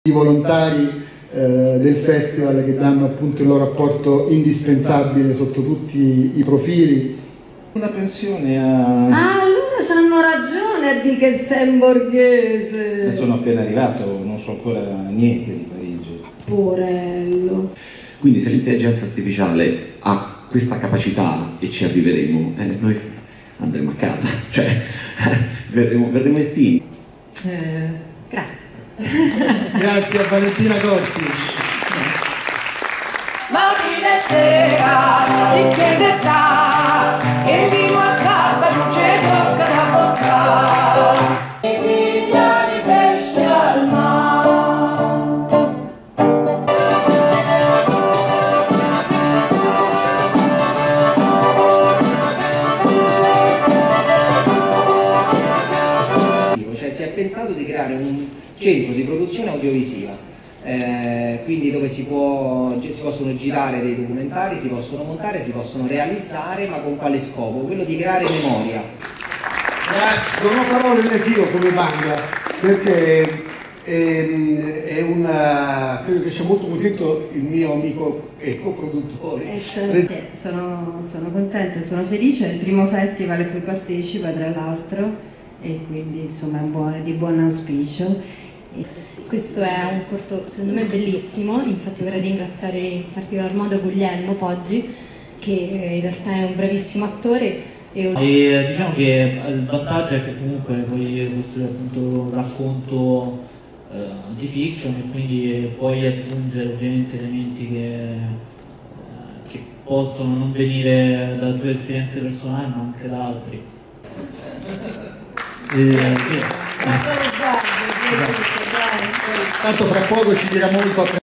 I volontari del festival che danno appunto il loro apporto indispensabile sotto tutti i profili. Una pensione a... Ah, allora hanno ragione a dire che sei un borghese. Sono appena arrivato, non so ancora niente di Parigi. Porello. Quindi se l'intelligenza artificiale ha questa capacità e ci arriveremo, noi andremo a casa, cioè verremo estinti. Grazie. Grazie a Valentina Corti. Mattina e sera ti chiede età e vino a salva non c'è tocca da bozzare e piglia di pesce al mare. Cioè si è pensato di creare un centro di produzione audiovisiva, quindi dove si possono girare dei documentari, si possono montare, si possono realizzare, ma con quale scopo? Quello di creare memoria. Grazie, non ho parole neanch'io come banda, perché credo che sia molto contento il mio amico e coproduttore. Sono contenta, sono felice, è il primo festival a cui partecipa tra l'altro e quindi insomma è di buon auspicio. Questo è un corto secondo me bellissimo, infatti vorrei ringraziare in particolar modo Guglielmo Poggi che in realtà è un bravissimo attore. E diciamo che il vantaggio è che comunque poi questo è appunto un racconto di fiction e quindi puoi aggiungere ovviamente elementi che possono non venire da tue esperienze personali ma anche da altri. Tanto fra poco ci dirà molto a